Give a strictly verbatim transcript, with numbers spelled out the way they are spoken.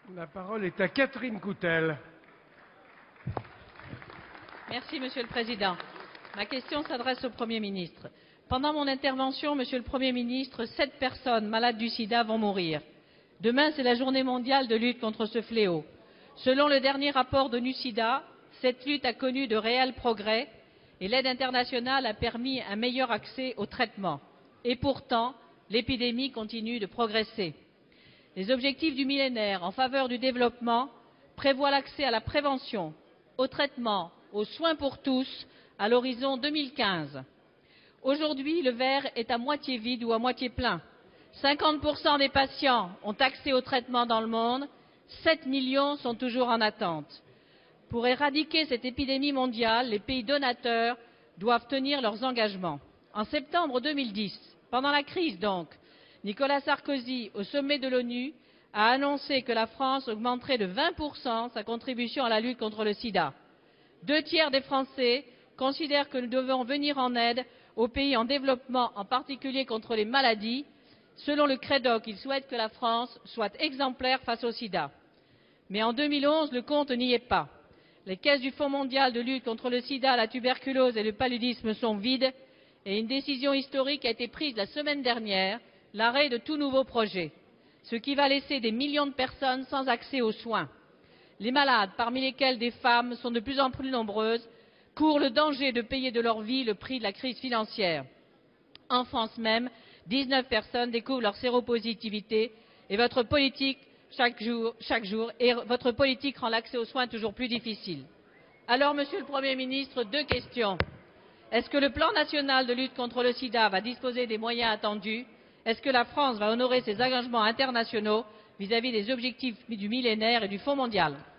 La parole est à Catherine Coutel. Merci, Monsieur le Président. Ma question s'adresse au Premier ministre. Pendant mon intervention, Monsieur le Premier ministre, sept personnes malades du sida vont mourir. Demain, c'est la journée mondiale de lutte contre ce fléau. Selon le dernier rapport de NUCIDA, cette lutte a connu de réels progrès et l'aide internationale a permis un meilleur accès au traitement. Et pourtant, l'épidémie continue de progresser. Les objectifs du millénaire en faveur du développement prévoient l'accès à la prévention, au traitement, aux soins pour tous à l'horizon deux mille quinze. Aujourd'hui, le verre est à moitié vide ou à moitié plein. cinquante pour cent des patients ont accès au traitement dans le monde, sept millions sont toujours en attente. Pour éradiquer cette épidémie mondiale, les pays donateurs doivent tenir leurs engagements. En septembre deux mille dix, pendant la crise donc, Nicolas Sarkozy, au sommet de l'ONU, a annoncé que la France augmenterait de vingt pour cent sa contribution à la lutte contre le sida. Deux tiers des Français considèrent que nous devons venir en aide aux pays en développement, en particulier contre les maladies. Selon le Crédoc, ils souhaitent que la France soit exemplaire face au sida. Mais en deux mille onze, le compte n'y est pas. Les caisses du Fonds mondial de lutte contre le sida, la tuberculose et le paludisme sont vides et une décision historique a été prise la semaine dernière, l'arrêt de tout nouveau projet, ce qui va laisser des millions de personnes sans accès aux soins. Les malades, parmi lesquels des femmes sont de plus en plus nombreuses, courent le danger de payer de leur vie le prix de la crise financière. En France même, dix-neuf personnes découvrent leur séropositivité et votre politique chaque jour, chaque jour et votre politique rend l'accès aux soins toujours plus difficile. Alors, Monsieur le Premier ministre, deux questions. Est-ce que le plan national de lutte contre le sida va disposer des moyens attendus? Est-ce que la France va honorer ses engagements internationaux vis-à-vis des objectifs du millénaire et du Fonds mondial?